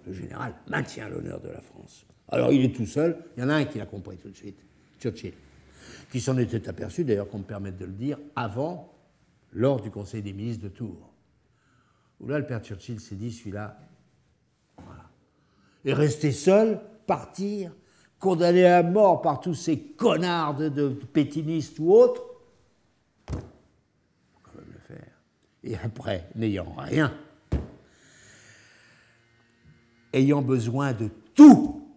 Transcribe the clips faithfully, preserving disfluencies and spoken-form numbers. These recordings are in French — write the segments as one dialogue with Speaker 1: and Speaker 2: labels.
Speaker 1: le général maintient l'honneur de la France. Alors il est tout seul, il y en a un qui l'a compris tout de suite, Churchill, qui s'en était aperçu, d'ailleurs qu'on me permette de le dire, avant, lors du Conseil des ministres de Tours, où là le père Churchill s'est dit, celui-là, voilà, est resté seul, partir, condamné à mort par tous ces connards de, de pétinistes ou autres, faut quand même le faire. Et après, n'ayant rien, ayant besoin de tout,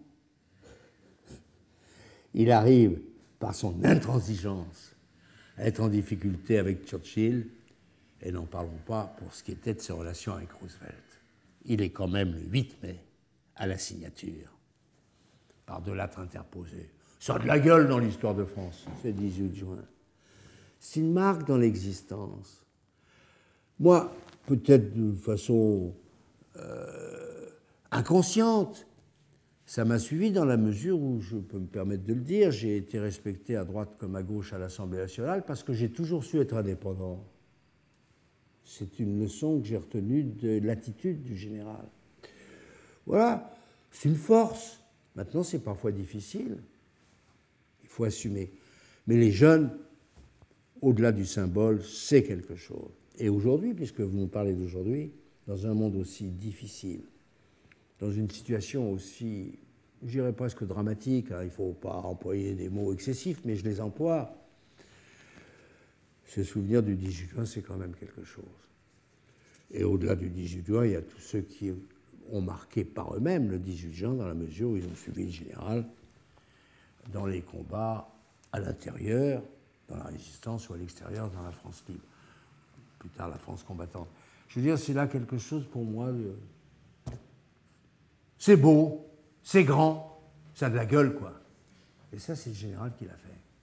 Speaker 1: il arrive, par son intransigeance, à être en difficulté avec Churchill, et n'en parlons pas pour ce qui était de ses relations avec Roosevelt. Il est quand même le huit mai à la signature, par de lettres interposées. Ça a de la gueule dans l'histoire de France, ce dix-huit juin. C'est une marque dans l'existence. Moi, peut-être de façon euh, inconsciente, ça m'a suivi dans la mesure où, je peux me permettre de le dire, j'ai été respecté à droite comme à gauche à l'Assemblée nationale parce que j'ai toujours su être indépendant. C'est une leçon que j'ai retenue de l'attitude du général. Voilà, c'est une force. Maintenant, c'est parfois difficile. Il faut assumer. Mais les jeunes, au-delà du symbole, c'est quelque chose. Et aujourd'hui, puisque vous me parlez d'aujourd'hui, dans un monde aussi difficile, dans une situation aussi, je dirais presque dramatique, hein, il ne faut pas employer des mots excessifs, mais je les emploie, ce souvenir du dix-huit juin, c'est quand même quelque chose. Et au-delà du dix-huit juin, il y a tous ceux qui ont marqué par eux-mêmes le dix-huit juin, dans la mesure où ils ont suivi le général dans les combats à l'intérieur, dans la résistance, ou à l'extérieur, dans la France libre. Plus tard, la France combattante. Je veux dire, c'est là quelque chose pour moi de... C'est beau, c'est grand, ça a de la gueule, quoi. Et ça, c'est le général qui l'a fait.